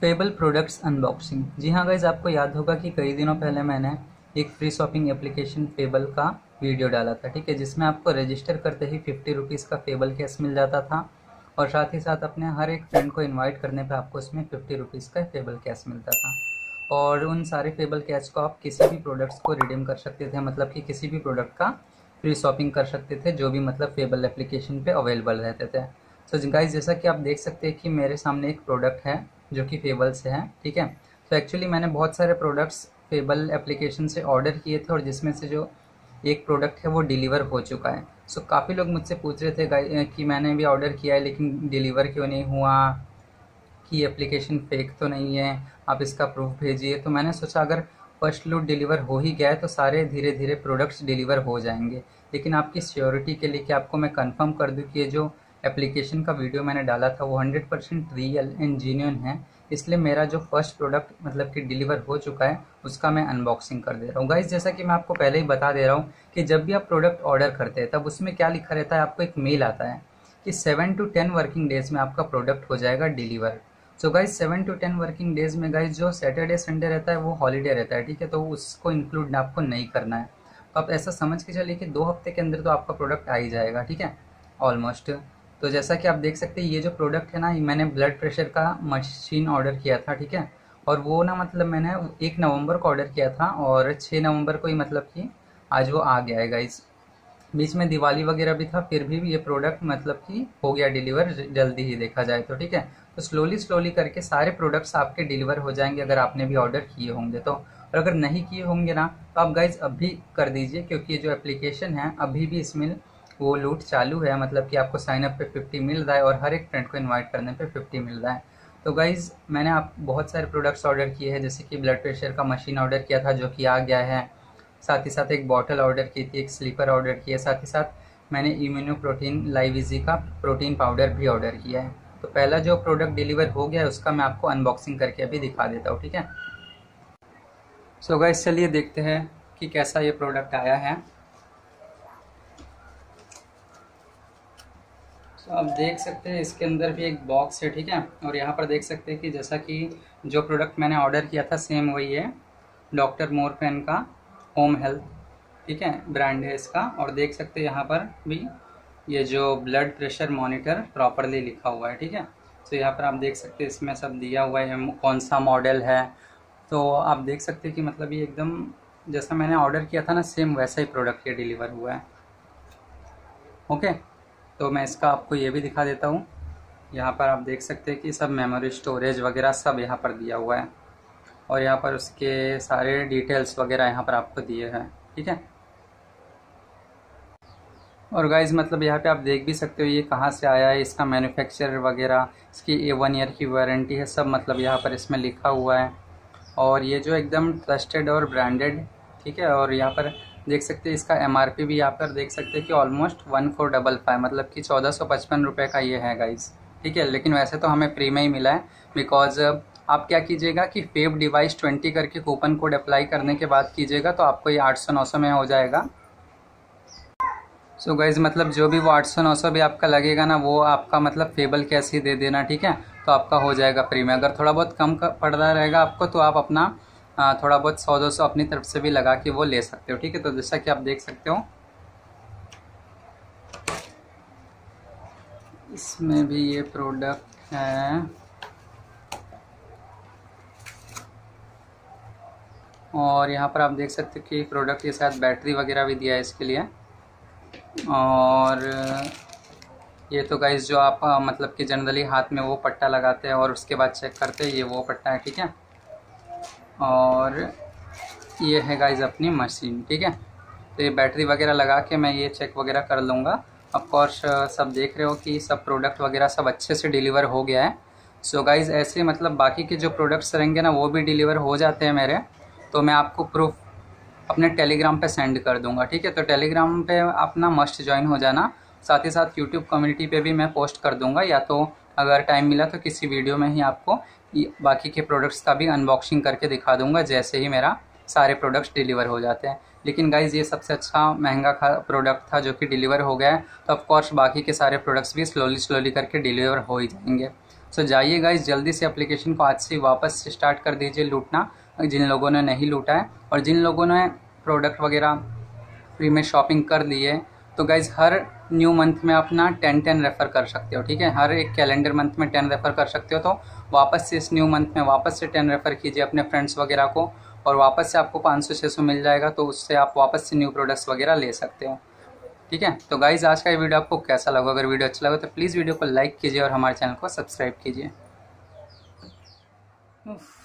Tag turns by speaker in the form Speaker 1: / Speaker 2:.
Speaker 1: Fable products unboxing. जी हाँ guys, आपको याद होगा कि कई दिनों पहले मैंने एक फ्री शॉपिंग एप्लीकेशन फेबल का वीडियो डाला था, ठीक है, जिसमें आपको रजिस्टर करते ही 50 रुपीज़ का फेबल कैश मिल जाता था और साथ ही साथ अपने हर एक फ्रेंड को इनवाइट करने पे आपको उसमें 50 रुपीज़ का फेबल कैश मिलता था। और उन सारे फेबल कैश को आप किसी भी प्रोडक्ट्स को रिडीम कर सकते थे, मतलब कि किसी भी प्रोडक्ट का फ्री शॉपिंग कर सकते थे जो भी मतलब फेबल एप्लीकेशन पे अवेलेबल रहते थे। सो गाइज, जैसा कि आप देख सकते हैं कि मेरे सामने एक प्रोडक्ट है जो कि फेबल से है, ठीक है। तो एक्चुअली मैंने बहुत सारे प्रोडक्ट्स फेबल एप्लीकेशन से ऑर्डर किए थे और जिसमें से जो एक प्रोडक्ट है वो डिलीवर हो चुका है। सो काफ़ी लोग मुझसे पूछ रहे थे कि मैंने भी ऑर्डर किया है लेकिन डिलीवर क्यों नहीं हुआ, कि एप्लीकेशन फेक तो नहीं है, आप इसका प्रूफ भेजिए। तो मैंने सोचा अगर फर्स्ट लूट डिलीवर हो ही गया है तो सारे धीरे धीरे प्रोडक्ट्स डिलीवर हो जाएंगे। लेकिन आपकी सिक्योरिटी के लिए कि आपको मैं कंफर्म कर दूं कि ये जो एप्लीकेशन का वीडियो मैंने डाला था वो 100% रियल एंड जेन्युइन है, इसलिए मेरा जो फर्स्ट प्रोडक्ट मतलब कि डिलीवर हो चुका है उसका मैं अनबॉक्सिंग कर दे रहा हूँ। गाइस, जैसा कि मैं आपको पहले ही बता दे रहा हूँ कि जब भी आप प्रोडक्ट ऑर्डर करते हैं तब उसमें क्या लिखा रहता है, आपको एक मेल आता है कि 7 to 10 वर्किंग डेज में आपका प्रोडक्ट हो जाएगा deliver. So guys 7 to 10 working days में गाइज जो सैटरडे संडे रहता है वो हॉलीडे रहता है, ठीक है, तो उसको इंक्लूड आपको नहीं करना है। तो आप ऐसा समझ के चलिए कि 2 हफ्ते के अंदर तो आपका प्रोडक्ट आ ही जाएगा, ठीक है, ऑलमोस्ट। तो जैसा कि आप देख सकते हैं ये जो प्रोडक्ट है ना, मैंने ब्लड प्रेशर का मशीन ऑर्डर किया था, ठीक है, और वो ना मतलब मैंने 1 नवंबर को ऑर्डर किया था और 6 नवंबर को ही मतलब कि आज वो आ गया है गाइज। बीच में दिवाली वगैरह भी था, फिर भी ये प्रोडक्ट मतलब कि हो गया डिलीवर जल्दी ही देखा जाए तो, ठीक है। तो स्लोली स्लोली करके सारे प्रोडक्ट्स आपके डिलीवर हो जाएंगे अगर आपने भी ऑर्डर किए होंगे तो। और अगर नहीं किए होंगे ना तो आप गाइज अभी कर दीजिए, क्योंकि ये जो एप्लीकेशन है अभी भी इसमें वो लूट चालू है, मतलब कि आपको साइन अप पे 50 मिल रहा है और हर एक फ्रेंड को इन्वाइट करने पे 50 मिल रहा है। तो गाइज मैंने आप बहुत सारे प्रोडक्ट्स ऑर्डर किए हैं, जैसे कि ब्लड प्रेशर का मशीन ऑर्डर किया था जो कि आ गया है, साथ ही साथ एक बॉटल ऑर्डर की थी, एक स्लीपर ऑर्डर किया, साथ ही साथ मैंने इम्यूनो प्रोटीन लाइव इजी का प्रोटीन पाउडर भी ऑर्डर किया है। तो पहला जो प्रोडक्ट डिलीवर हो गया है उसका मैं आपको अनबॉक्सिंग करके अभी दिखा देता हूँ, ठीक है। सो गाइस चलिए देखते हैं कि कैसा ये प्रोडक्ट आया है। तो आप देख सकते हैं इसके अंदर भी एक बॉक्स है, ठीक है, और यहाँ पर देख सकते हैं कि जैसा कि जो प्रोडक्ट मैंने ऑर्डर किया था सेम वही है, डॉक्टर मोरफेन का होम हेल्थ, ठीक है, ब्रांड है इसका। और देख सकते हैं यहाँ पर भी ये जो ब्लड प्रेशर मॉनिटर प्रॉपरली लिखा हुआ है, ठीक है। तो यहाँ पर आप देख सकते हैं इसमें सब दिया हुआ है कौन सा मॉडल है। तो आप देख सकते हैं कि मतलब ये एकदम जैसा मैंने ऑर्डर किया था ना सेम वैसा ही प्रोडक्ट ये डिलीवर हुआ है। ओके, तो मैं इसका आपको ये भी दिखा देता हूँ। यहाँ पर आप देख सकते हैं कि सब मेमोरी स्टोरेज वगैरह सब यहाँ पर दिया हुआ है और यहाँ पर उसके सारे डिटेल्स वगैरह यहाँ पर आपको दिए हैं, ठीक है। और गाइज मतलब यहाँ पे आप देख भी सकते हो ये कहाँ से आया है, इसका मैन्युफैक्चरर वगैरह, इसकी 1 ईयर की वारंटी है, सब मतलब यहाँ पर इसमें लिखा हुआ है। और ये जो एकदम ट्रस्टेड और ब्रांडेड, ठीक है। और यहाँ पर देख सकते हैं इसका MRP भी यहाँ पर देख सकते हैं कि ऑलमोस्ट 1455, मतलब कि 1455 रुपये का ये है गाइज, ठीक है। लेकिन वैसे तो हमें फ्री में ही मिला है, बिकॉज आप क्या कीजिएगा कि फेब डिवाइस 20 करके कूपन कोड अप्लाई करने के बाद कीजिएगा तो आपको ये 800-900 में हो जाएगा। सो गाइज मतलब जो भी वो 800-900 भी आपका लगेगा ना वो आपका मतलब फेबल कैश ही दे देना, ठीक है, तो आपका हो जाएगा फ्री में। अगर थोड़ा बहुत कम पड़ रहा रहेगा आपको तो आप अपना थोड़ा बहुत 100-200 अपनी तरफ से भी लगा के वो ले सकते हो, ठीक है। तो जैसा कि आप देख सकते हो इसमें भी ये प्रोडक्ट है और यहाँ पर आप देख सकते हो कि प्रोडक्ट के साथ बैटरी वगैरह भी दिया है इसके लिए। और ये तो गाइस जो आप मतलब कि जनरली हाथ में वो पट्टा लगाते हैं और उसके बाद चेक करते हैं, ये वो पट्टा है, ठीक है। और ये है गाइस अपनी मशीन, ठीक है। तो ये बैटरी वगैरह लगा के मैं ये चेक वगैरह कर लूँगा। ऑफ कोर्स सब देख रहे हो कि सब प्रोडक्ट वगैरह सब अच्छे से डिलीवर हो गया है। सो गाइस ऐसे मतलब बाकी के जो प्रोडक्ट्स रहेंगे ना वो भी डिलीवर हो जाते हैं मेरे, तो मैं आपको प्रूफ अपने टेलीग्राम पे सेंड कर दूंगा, ठीक है। तो टेलीग्राम पे अपना मस्ट ज्वाइन हो जाना, साथ ही साथ यूट्यूब कम्युनिटी पे भी मैं पोस्ट कर दूंगा, या तो अगर टाइम मिला तो किसी वीडियो में ही आपको बाकी के प्रोडक्ट्स का भी अनबॉक्सिंग करके दिखा दूंगा जैसे ही मेरा सारे प्रोडक्ट्स डिलीवर हो जाते हैं। लेकिन गाइज़ ये सबसे अच्छा महंगा प्रोडक्ट था जो कि डिलीवर हो गया है, तो ऑफकोर्स बाकी के सारे प्रोडक्ट्स भी स्लोली करके डिलीवर हो ही जाएंगे। सो जाइए गाइस, जल्दी से एप्लीकेशन को आज से वापस से स्टार्ट कर दीजिए लूटना, जिन लोगों ने नहीं लूटा है। और जिन लोगों ने प्रोडक्ट वगैरह फ्री में शॉपिंग कर ली है, तो गाइज हर न्यू मंथ में अपना 10 रेफ़र कर सकते हो, ठीक है। हर एक कैलेंडर मंथ में 10 रेफ़र कर सकते हो। तो वापस से इस न्यू मंथ में वापस से 10 रेफ़र कीजिए अपने फ्रेंड्स वगैरह को, और वापस से आपको 500-600 मिल जाएगा। तो उससे आप वापस से न्यू प्रोडक्ट्स वगैरह ले सकते हो, ठीक है। तो गाइज आज का ये वीडियो आपको कैसा लगा? अगर वीडियो अच्छा लगा तो प्लीज़ वीडियो को लाइक कीजिए और हमारे चैनल को सब्सक्राइब कीजिए।